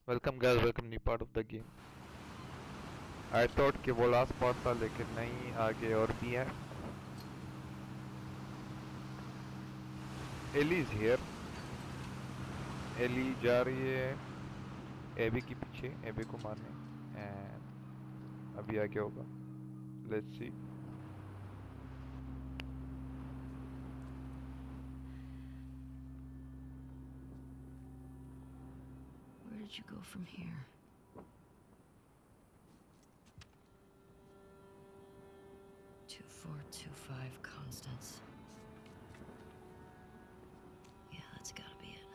Welcome guys, welcome new part of the game. I thought कि वो last part था, लेकिन नहीं, आगे और भी है। Eli is here. एली जा रही है एबी के पीछे, एबी को मारने। एंड अभी आगे होगा, let's see. Where did you go from here? 2425 Constance. Yeah, that's gotta be it.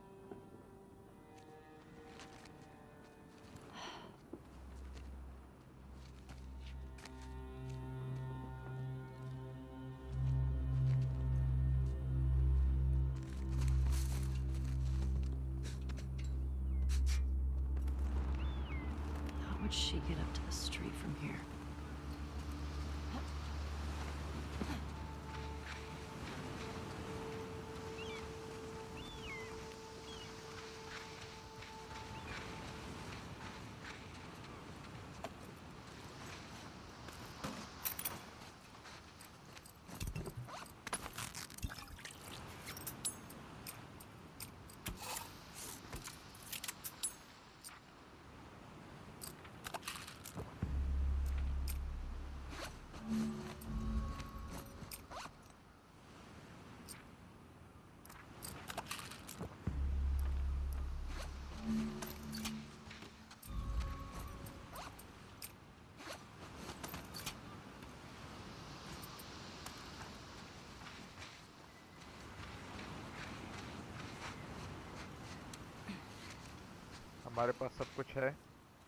How would she get up to the street from here? हमारे पास सब कुछ है।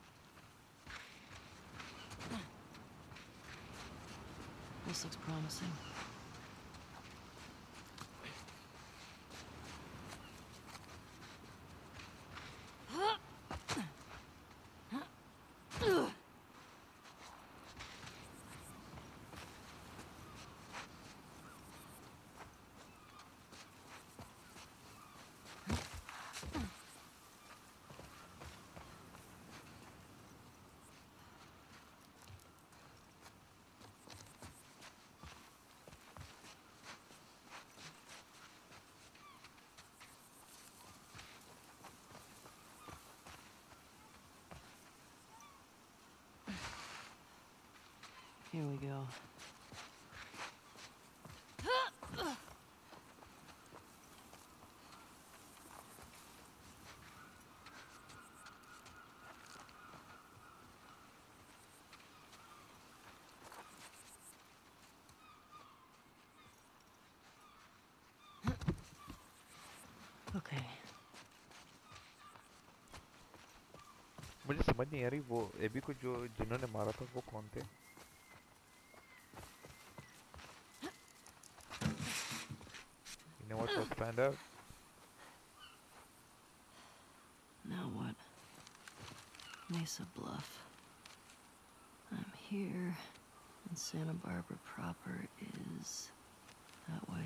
This looks promising. Here we go. Okay. मुझे समझ नहीं आ रही, वो AB को जो जिन्होंने मारा था वो कौन थे? You know what? Let's find out. Now what? Mesa Bluff. I'm here, and Santa Barbara proper is that way.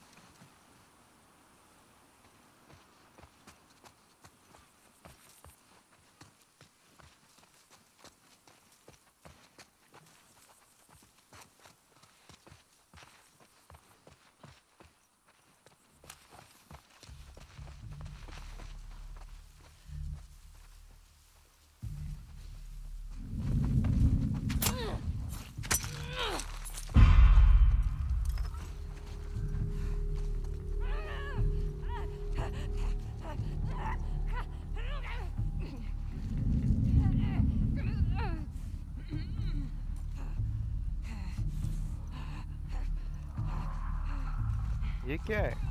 ये क्या है?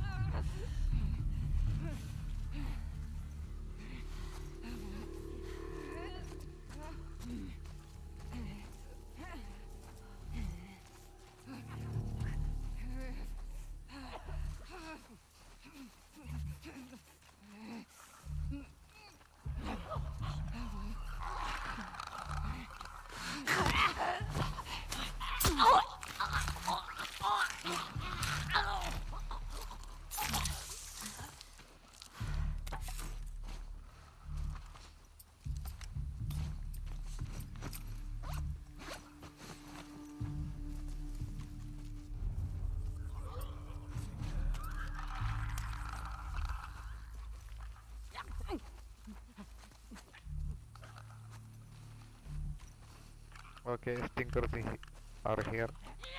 Okay, stinkers are here.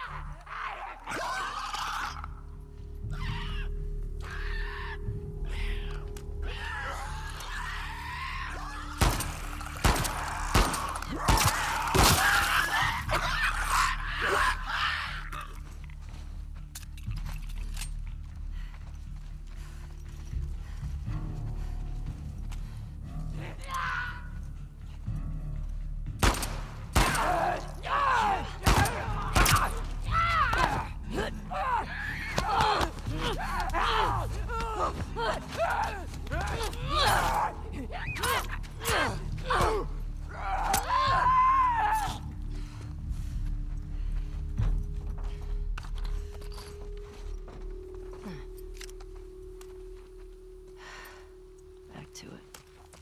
Back to it.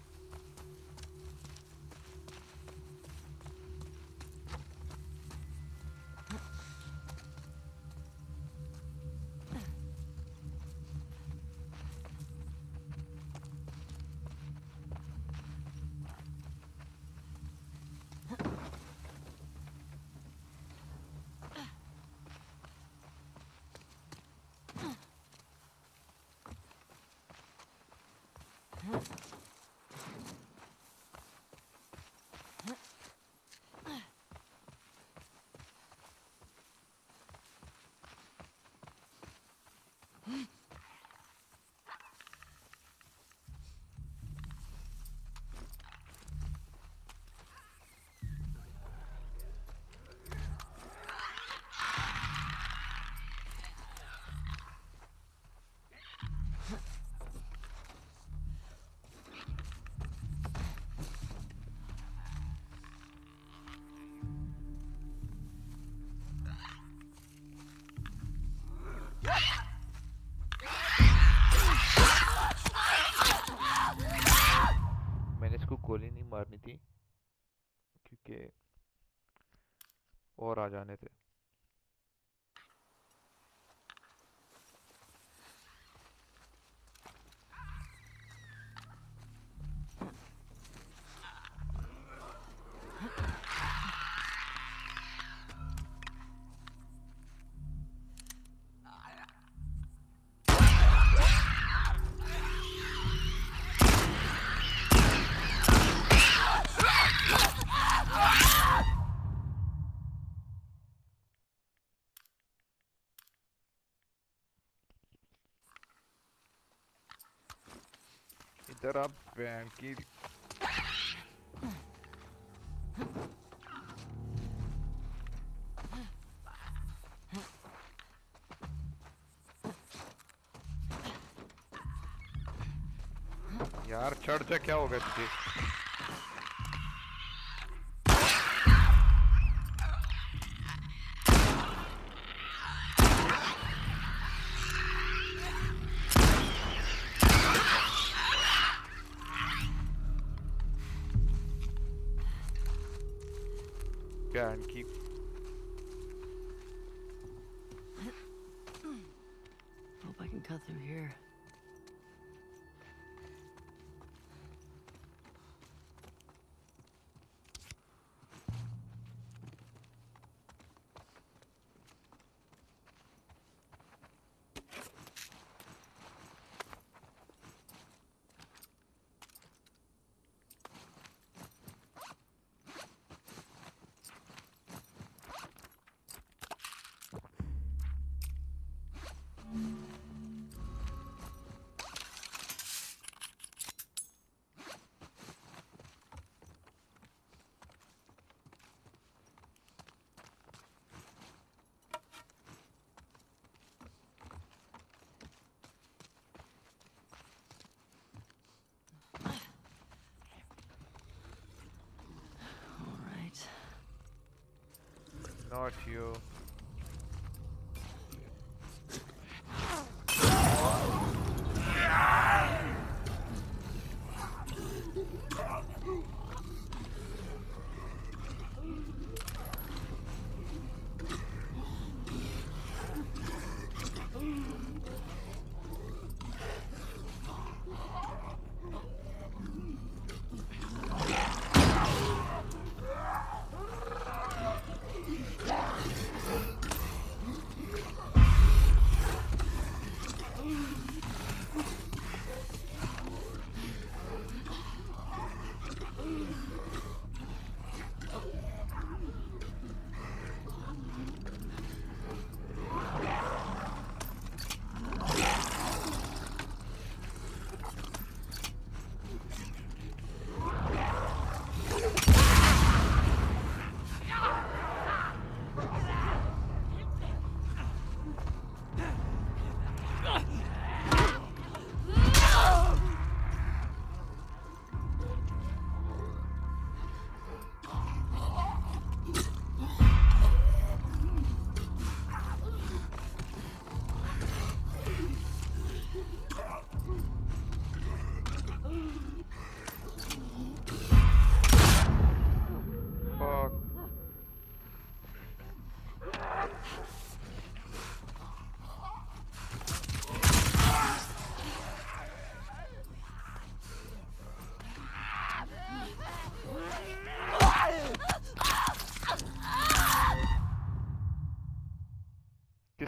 मैंने इसको गोली नहीं मारनी थी क्योंकि और आ जाने थे. इधर आप बैंड की यार चढ़ जा, क्या हो गया तुझे? And keep Hope I can cut through here. Not you.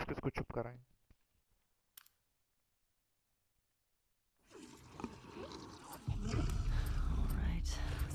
किसको चुप कराएं? All right.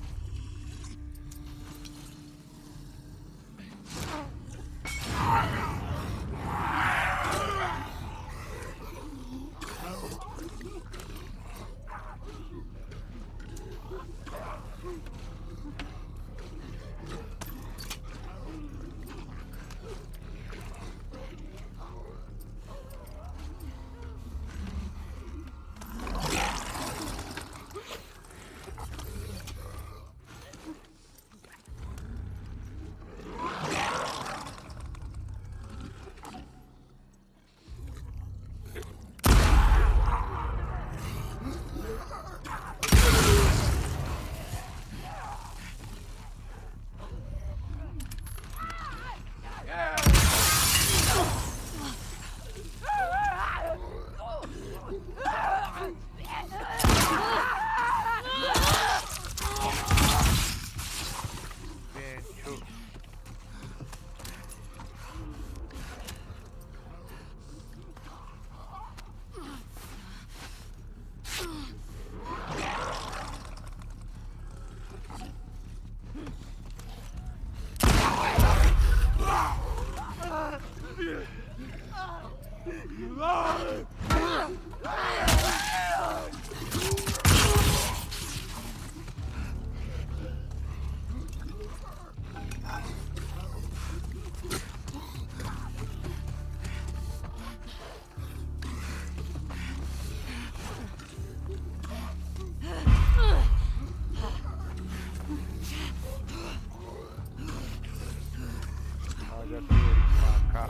आजा तेरी माँ का।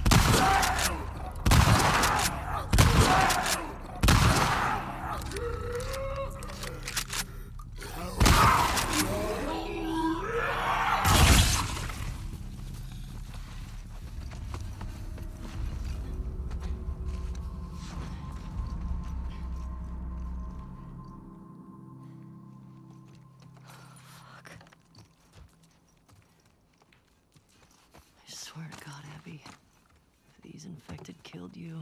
I swear to God, Abby, if these infected killed you.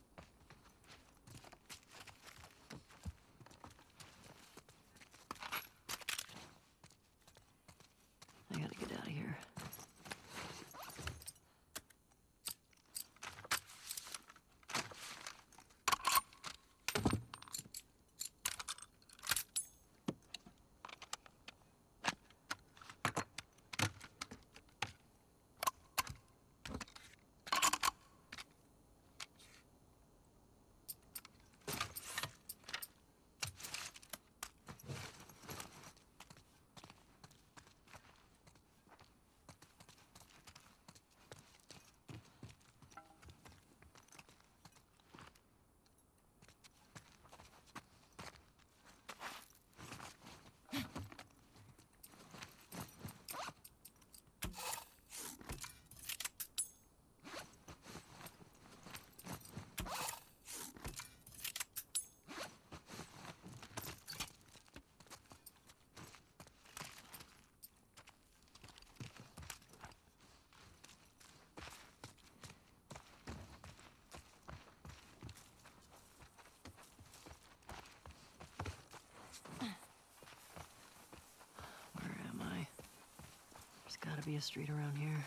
I gotta get out of here. There's gotta be a street around here.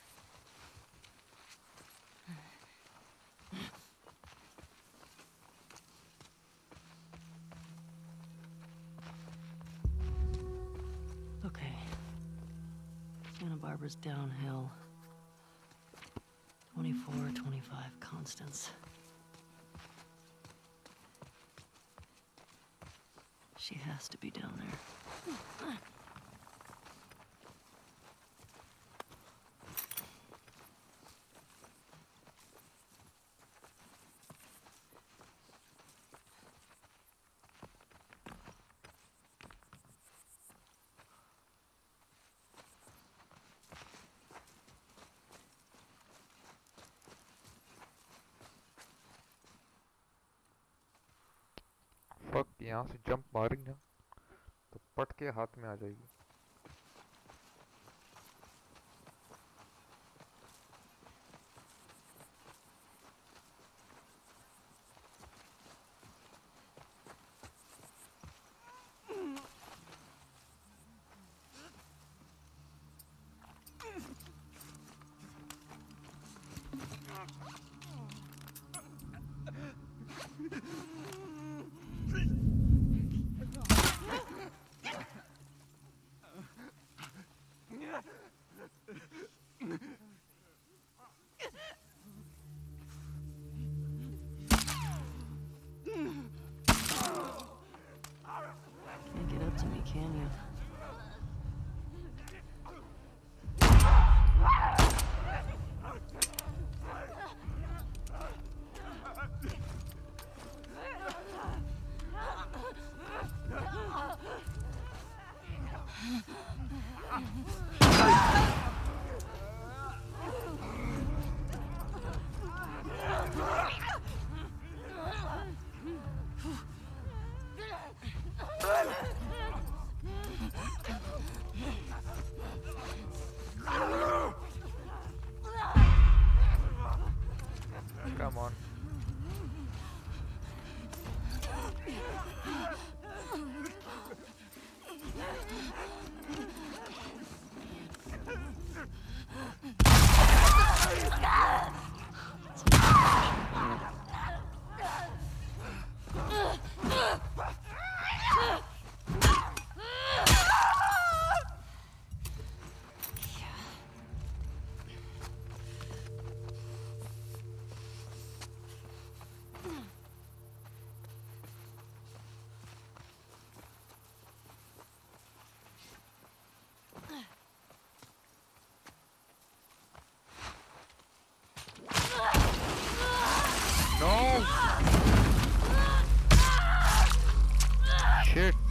Okay. Santa Barbara's downhill. 24, 25 Constance. She has to be down there. Fuck, यहाँ से jump मारी ना तो पट के हाथ में आ जाएगी। Can't get up to me, can you? Come on. No! Shit.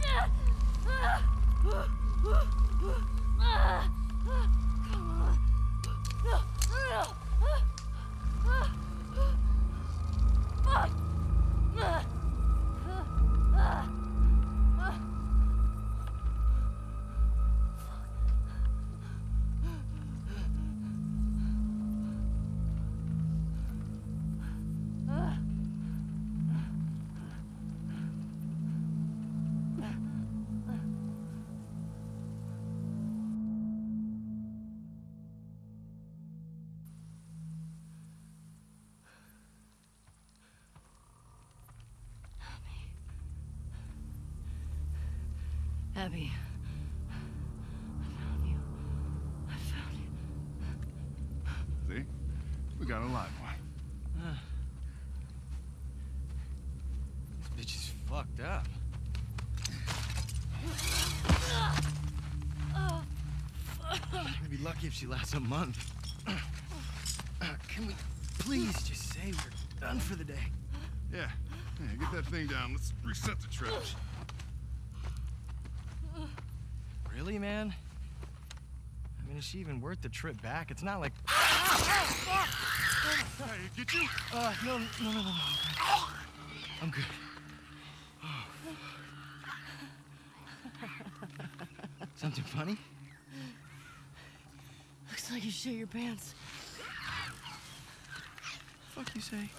Abby. I found you. I found you. See? We got a live one. This bitch is fucked up. We'd be lucky if she lasts a month. Can we please just say we're done for the day? Yeah. Yeah, get that thing down. Let's reset the traps. Really, man? I mean, is she even worth the trip back? It's not like... Hey, get you? No. I'm good. Something funny? Looks like you shit your pants. Fuck you say?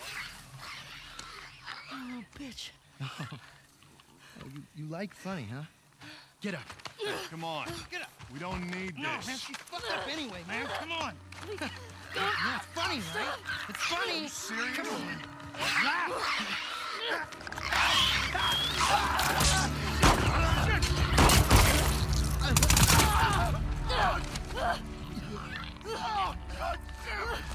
Oh, bitch. Oh, you like funny, huh? Get up. Come on. Get up. We don't need No, this. man, she's fucked up anyway, man. Come on. No, it's funny, right? It's funny. Serious? Come on. Laugh. Oh, God damn it!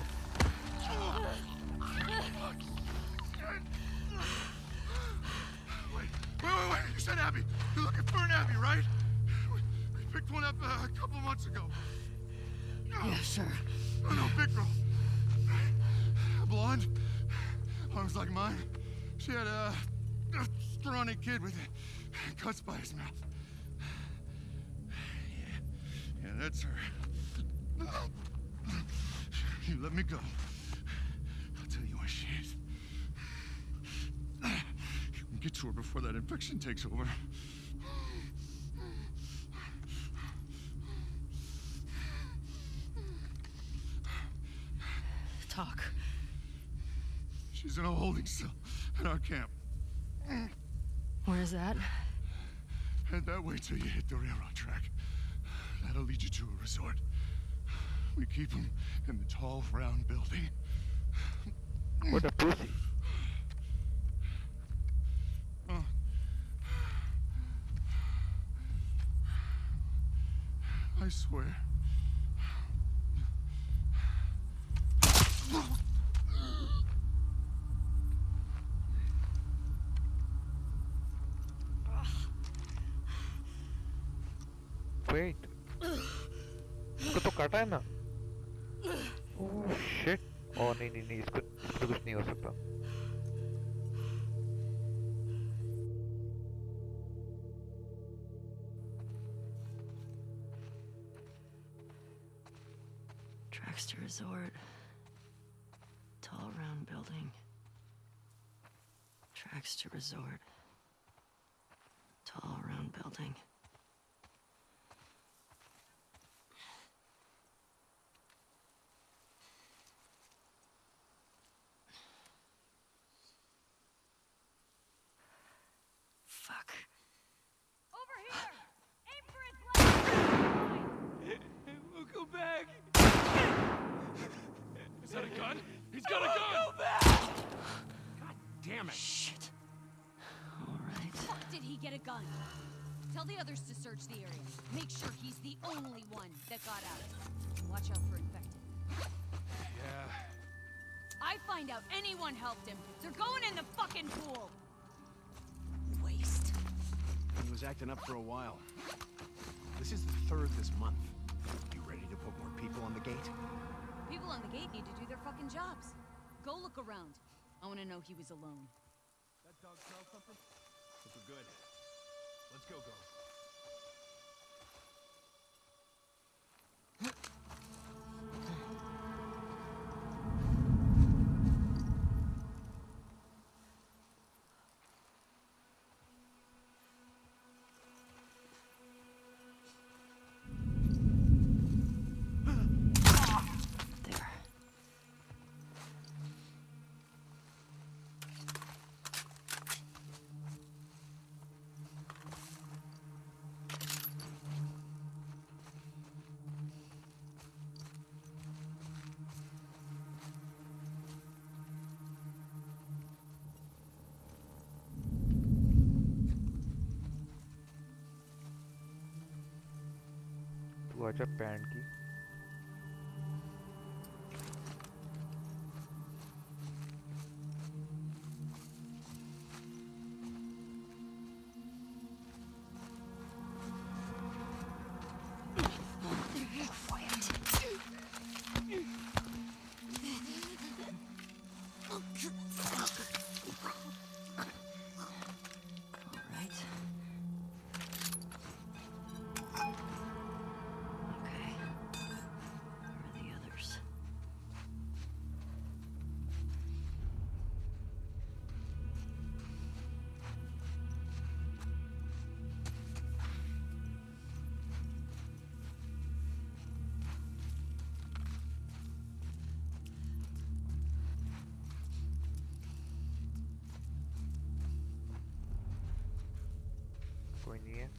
Wait. You said Abby. You're looking for an Abby, right? We picked one up a couple months ago. Yeah, sure. No, big girl. Blonde. Arms like mine. She had a scrawny kid with cuts by his mouth. Yeah, that's her. You let me go. I'll tell you where she is. You can get to her before that infection takes over. Talk. She's in a holding cell at our camp. Where's that? Head that way till you hit the railroad track. That'll lead you to a resort. We keep them in the tall, round building. What a pussy. I swear. Wait. इसको तो काटा है ना? Oh shit. Oh नहीं नहीं नहीं इसको तो कुछ नहीं हो सकता. Tracks to resort. Tall round building. Tracks to resort. Tall round building. Fuck. Over here! Aim for his leg! We'll go back. Is that a gun? He's got a gun! Go back! God damn it. Shit. All right. Fuck did he get a gun? Tell the others to search the area. Make sure he's the only one that got out. Watch out for infected. Yeah. I find out anyone helped him. They're going in the fucking pool. Waste. He was acting up for a while. This is the 3rd this month. You ready to put more people on the gate? People on the gate need to do their fucking jobs. Go look around. I want to know he was alone. That dog smell something? Hope we're good. Let's go, girls. There. तू आजा pant की. All right. Okay. Where are the others? कोई नहीं है.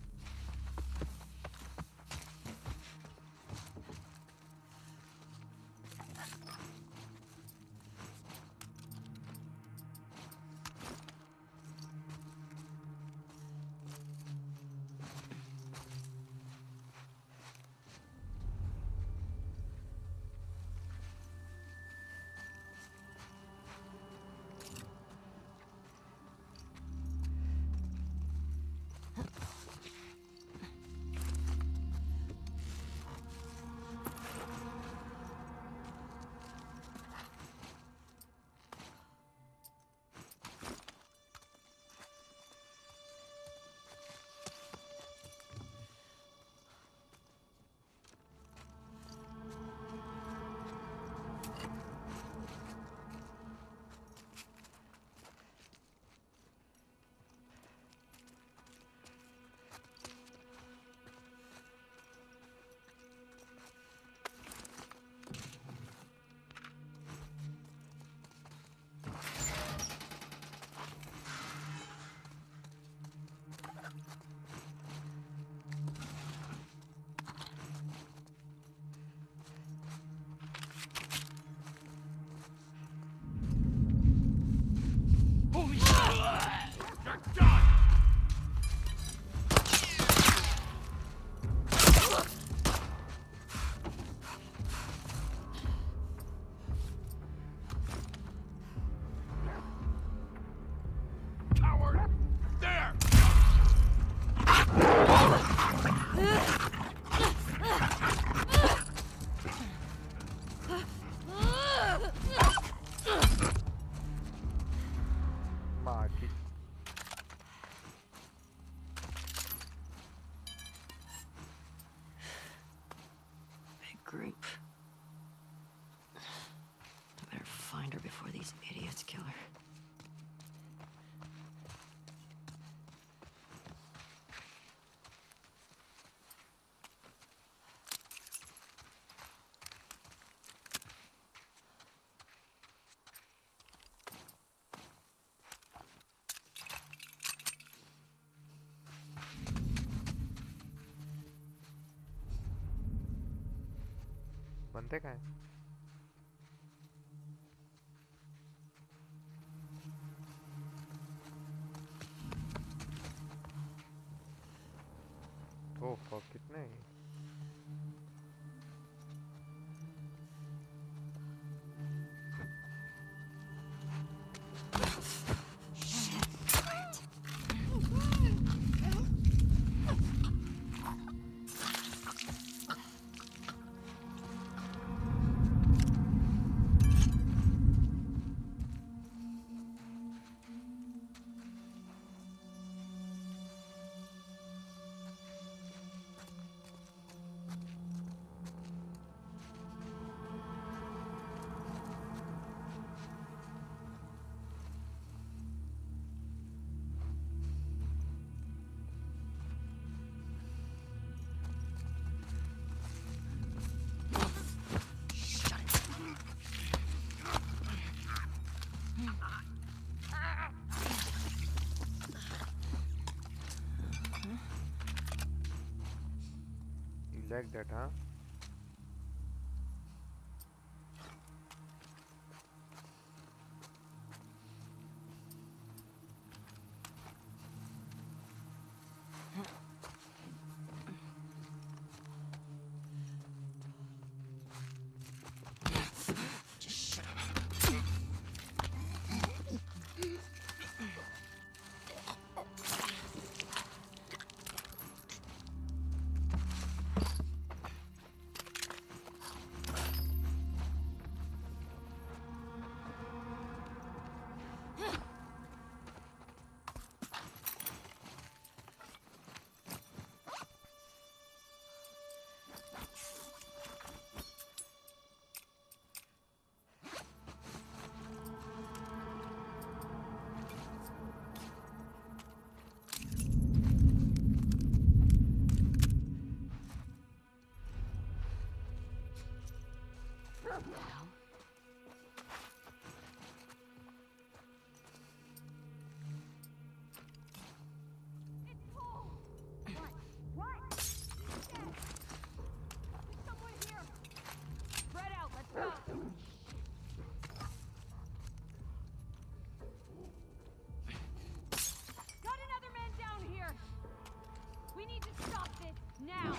group. I better find her before these idiots kill her. बंदे कहाँ हैं? Oh fuck, कितने हैं? You like that, huh? Now!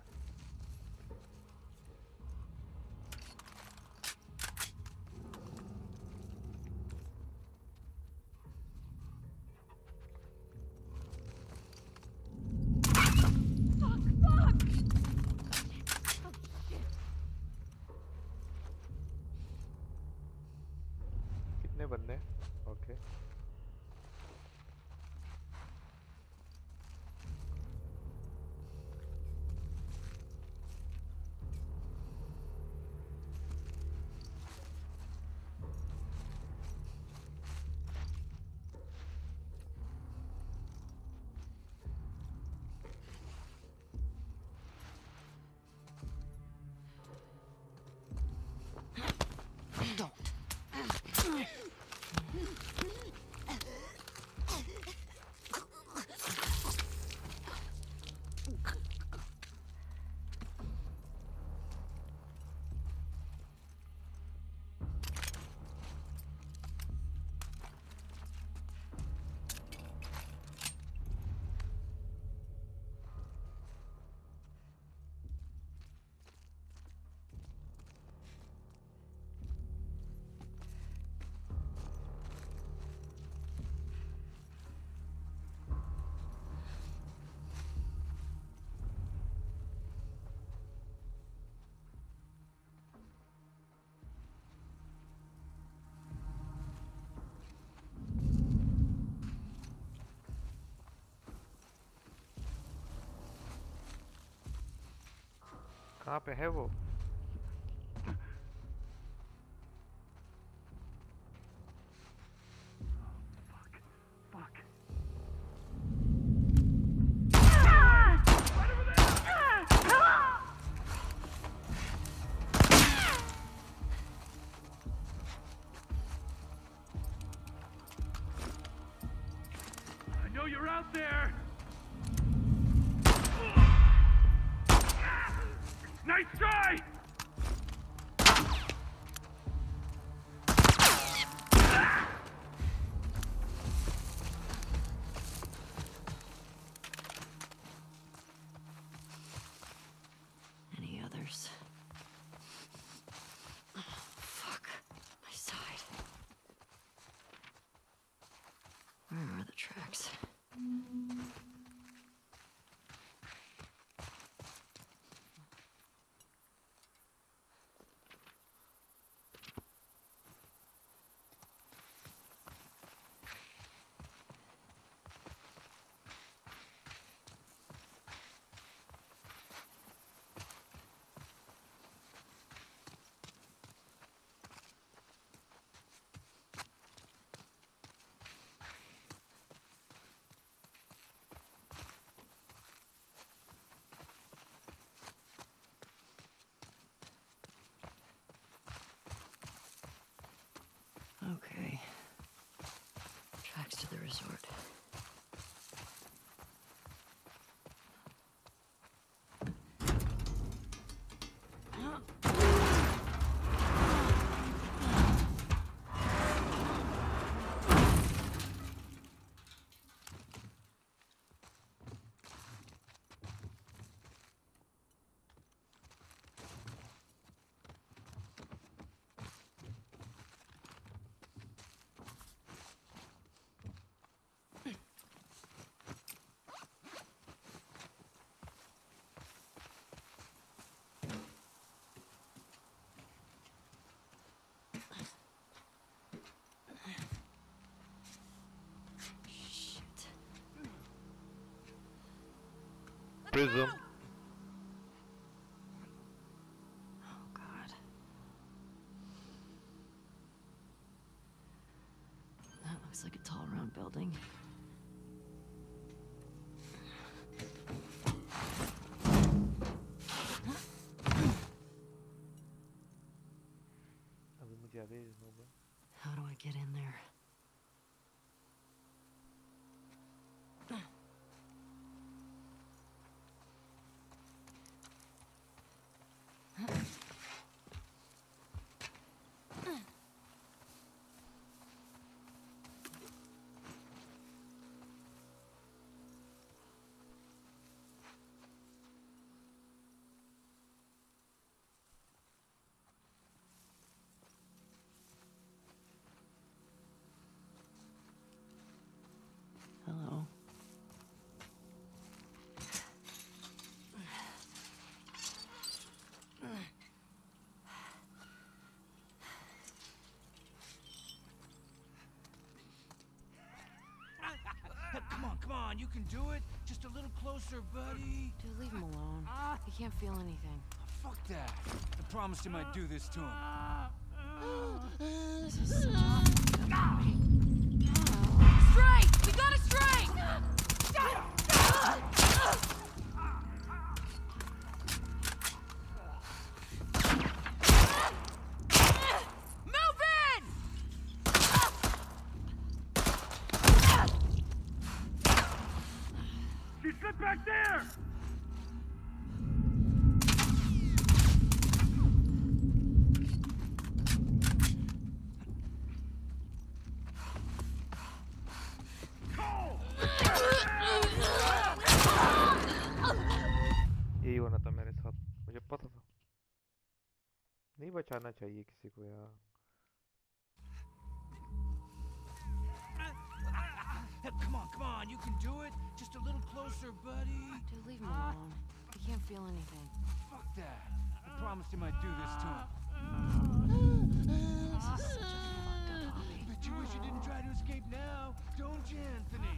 कितने बंदे? ओके कहाँ पे है वो? Prism. Oh, God. That looks like a tall, round building. How do I get in there? Hello. Come on, you can do it. Just a little closer, buddy. Dude, leave him alone. He can't feel anything. Fuck that. I promised him I'd do this to him. This is such a fucked up movie. Strike! We got a strike! Move in! She slipped back there! यही होना था मेरे साथ, मुझे पता था। नहीं बचाना चाहिए किसी को यार। Come on, you can do it. Just a little closer, buddy. Dude, leave him alone. He can't feel anything. Fuck that. I promised him I'd do this to him. This is such a fucked up hobby. Bet you wish you didn't try to escape now, don't you, Anthony?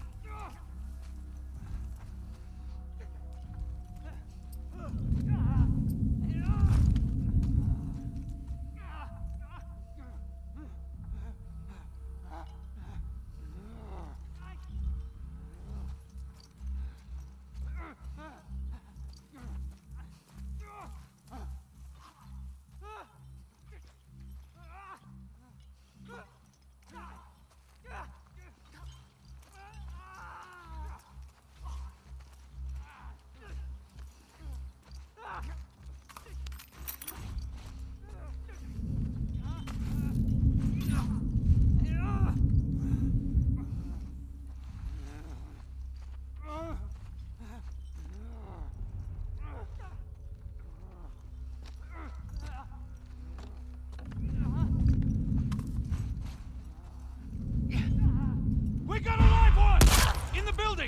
We got a live one! In the building!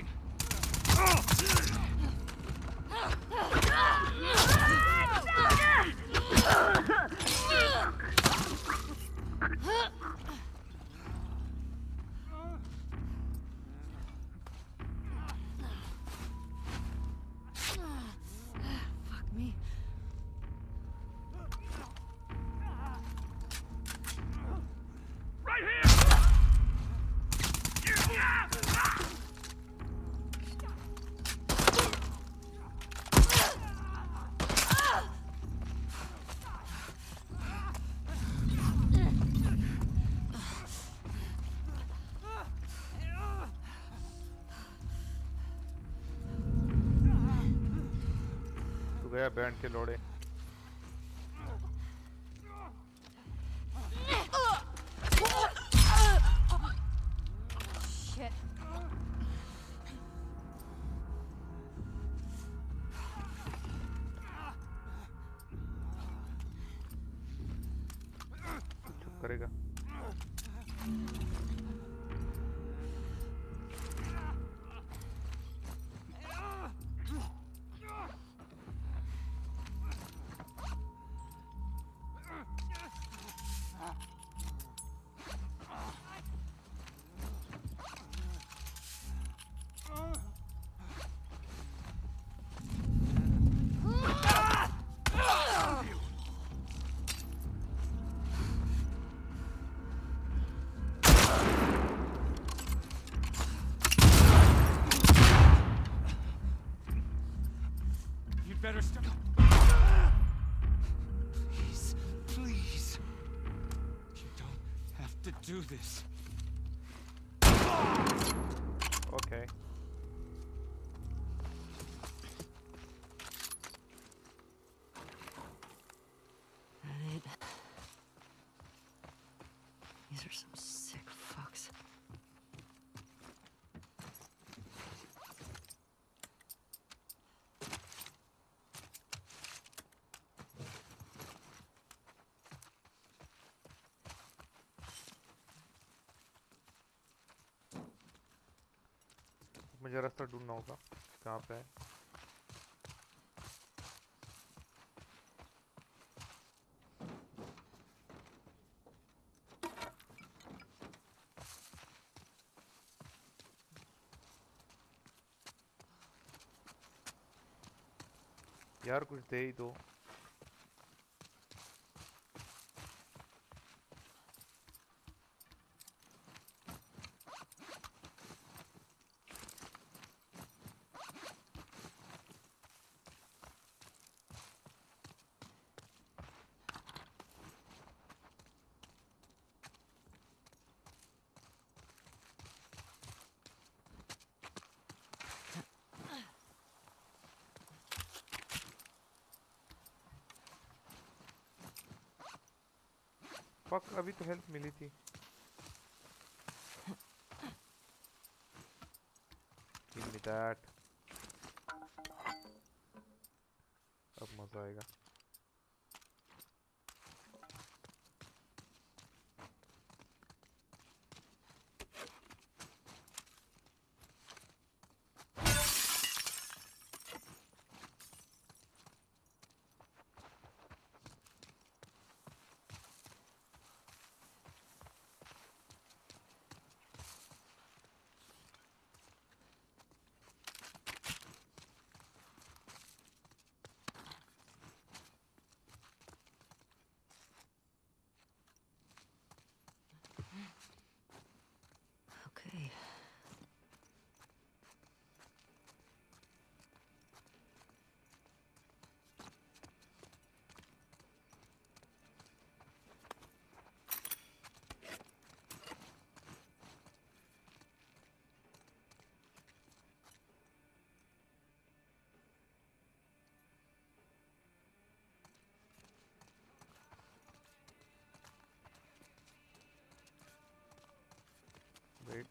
Fuck me. Right here! तू गया band के लोड़े। Shit. चुप करेगा। better stop. Please, please. You don't have to do this. Okay. That it? These are some sick fucks. मुझे रास्ता ढूंढना होगा कहाँ पे है यार कुछ दे ही दो फक अभी तो हेल्प मिली थी Give me that अब मजा आएगा Okay. Wait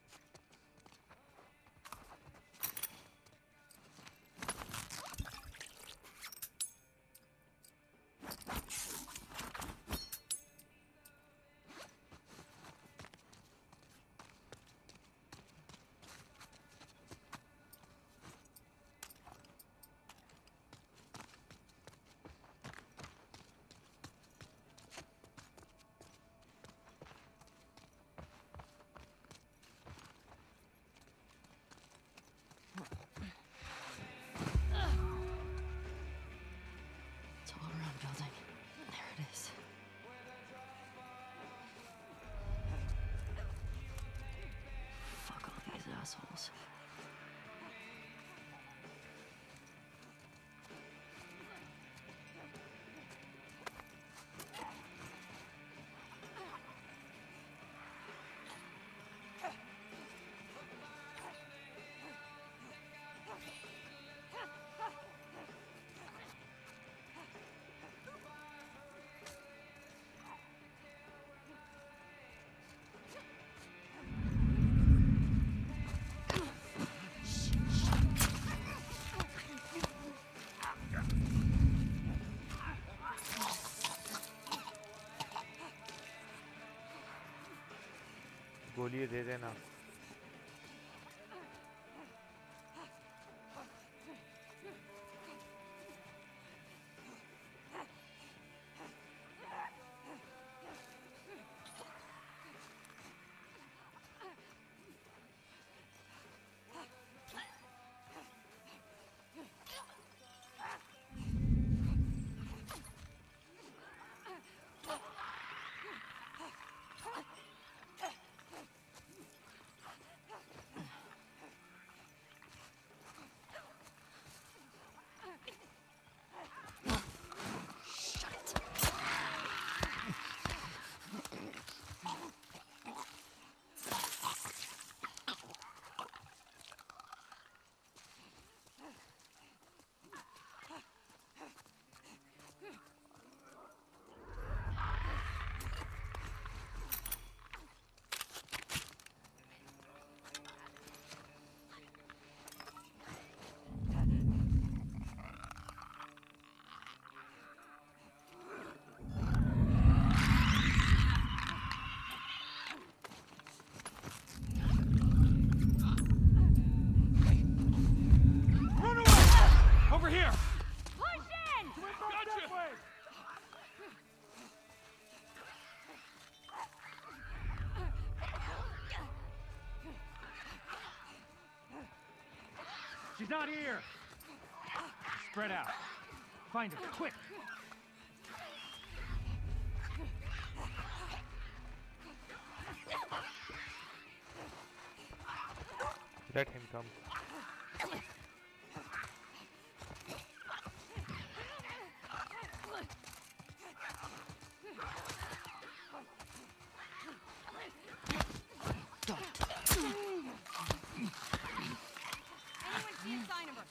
It's all around building. There it is. Fuck all these assholes. गोली दे देना Over here! Push in! Gotcha! She's not here! Spread out. Find her, quick! Let him come. Anyone see a sign of her?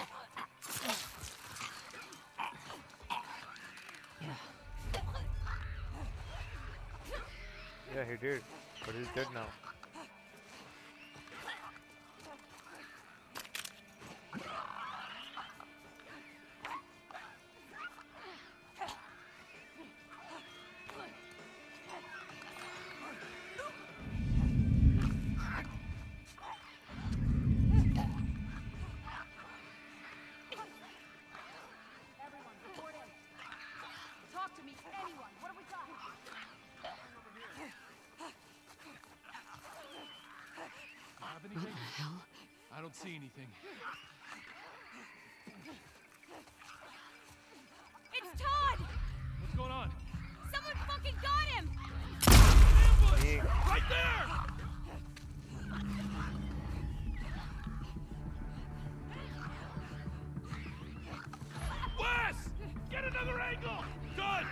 Yeah, he did. But he's dead now. Everyone, report in. Talk to me, anyone. What have we got? Have anything? Hell? I don't see anything. It's Todd! What's going on? Someone fucking got him! Ambush! Me. Right there! Wes! Get another angle! Done!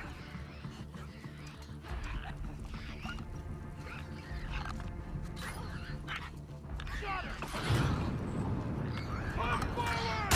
Shot her! Push forward!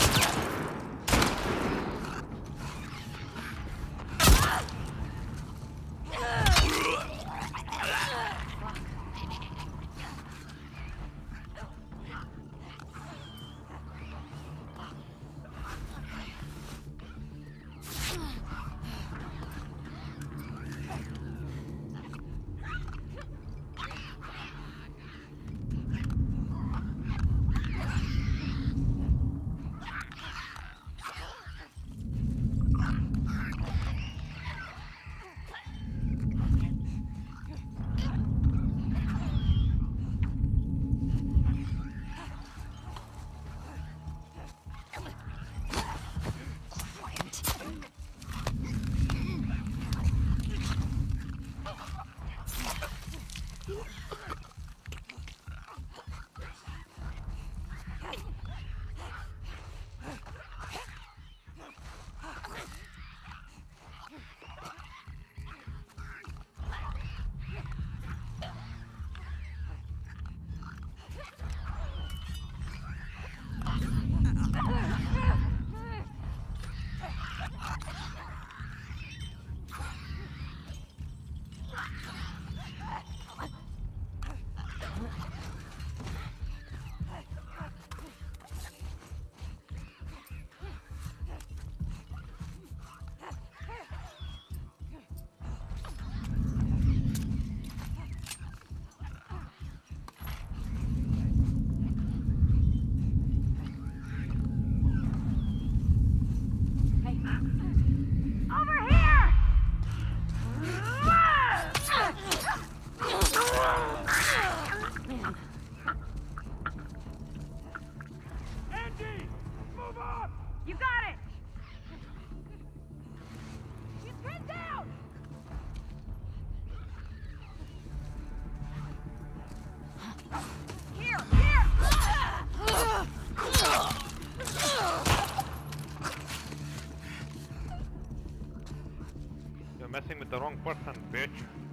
messing with the wrong person, bitch.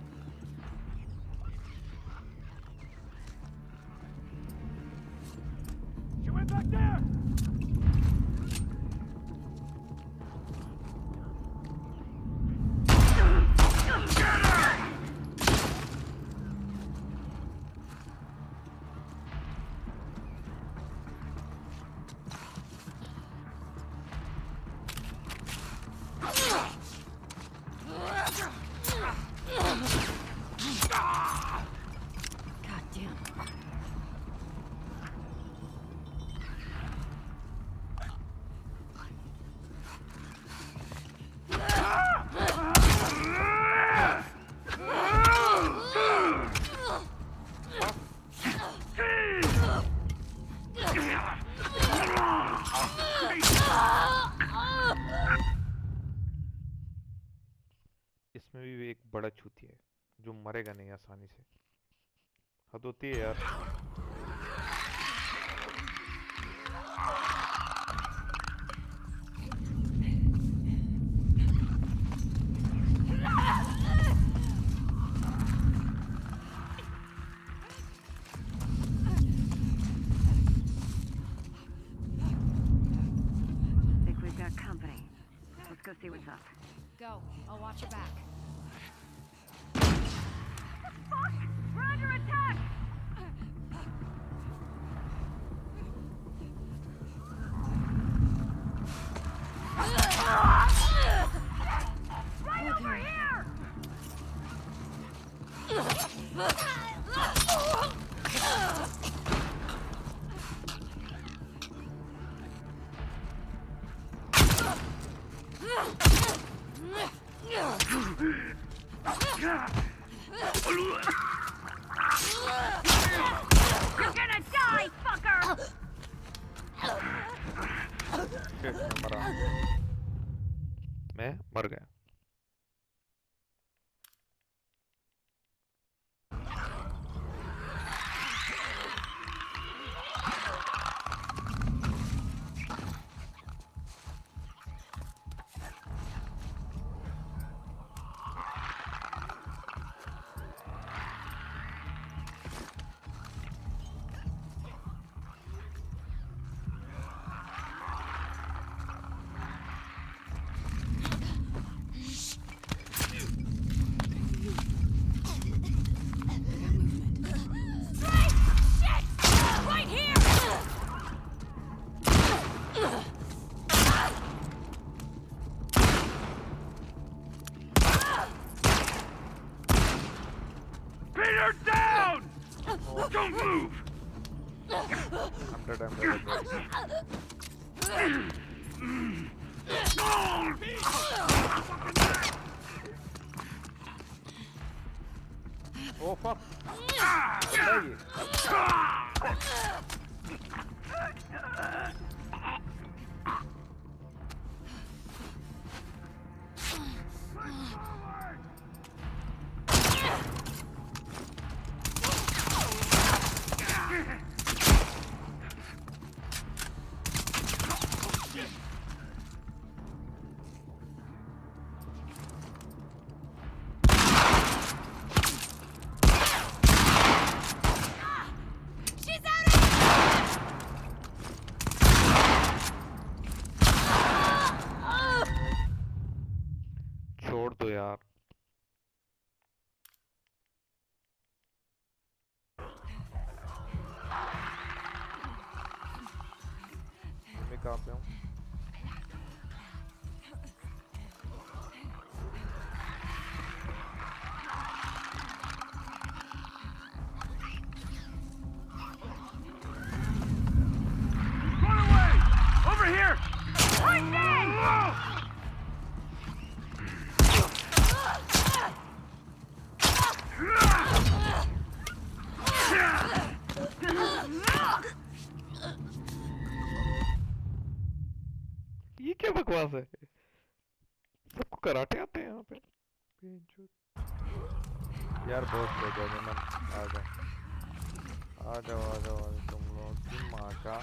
She went back there! इसमें भी एक बड़ा चूतिया है जो मरेगा नहीं आसानी से। हद होती है यार। Think we've got company. Let's go see what's up. Go. I'll watch your back. Fuck! We're under attack! Right over here! You're gonna die, fucker! Shit, मैं मर गया। Right here! Pin her down! Don't move! I'm dead. Oh fuck! बताइए। She's out of छोड़ दो यार। मैं कहाँ पे हूँ? Run away! Over here! Right there! ये क्या बकवास है? सबको कराटे आते हैं यहाँ पे। यार बहुत हो गया मन। आ जाओ तुम लोग की माँ का।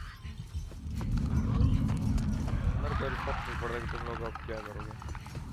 मेरे को पता नहीं पड़ रहा कि तुम लोग अब क्या करोगे।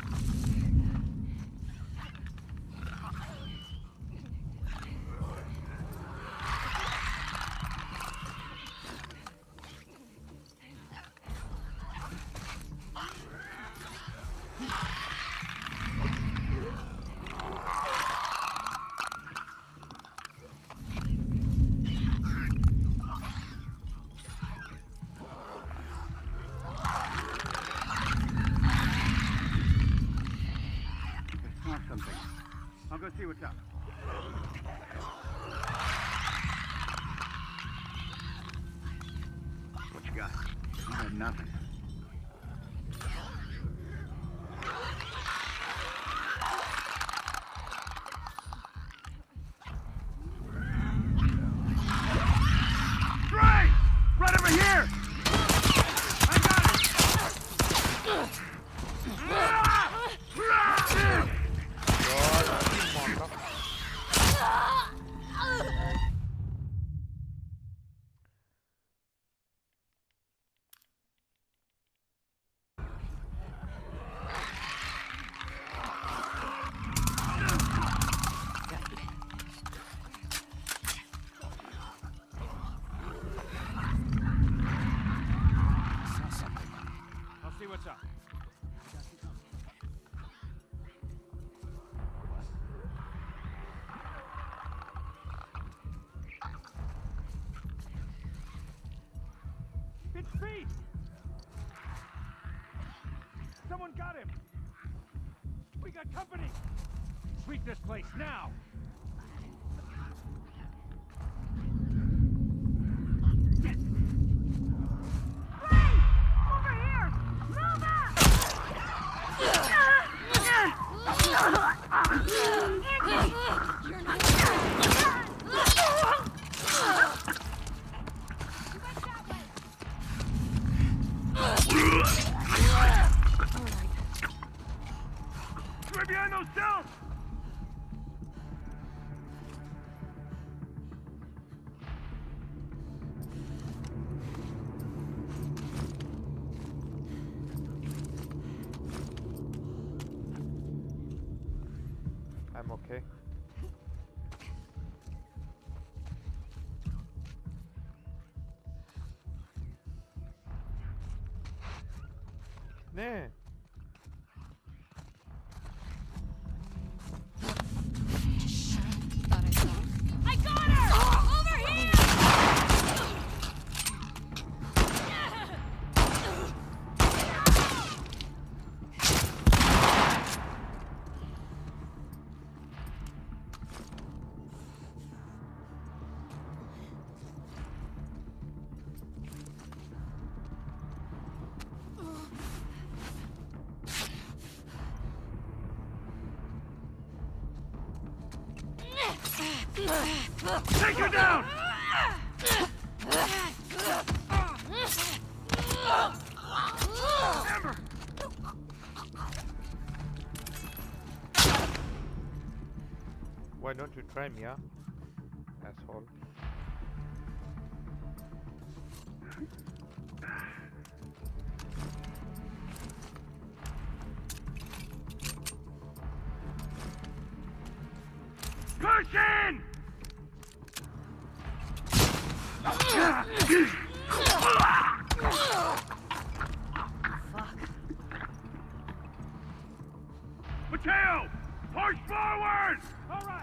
I'll go see what's up. What you got? You got nothing. Right! Right over here! I got it! see what's up. It's Pete! Someone got him! We got company! Sweep this place now! Right behind those cells! I'm okay. Ne? Thought I saw her. I got her! Over here! Take her down! Amber! Why don't you try me, huh? Asshole. Push in! Mateo! Push forward! All right!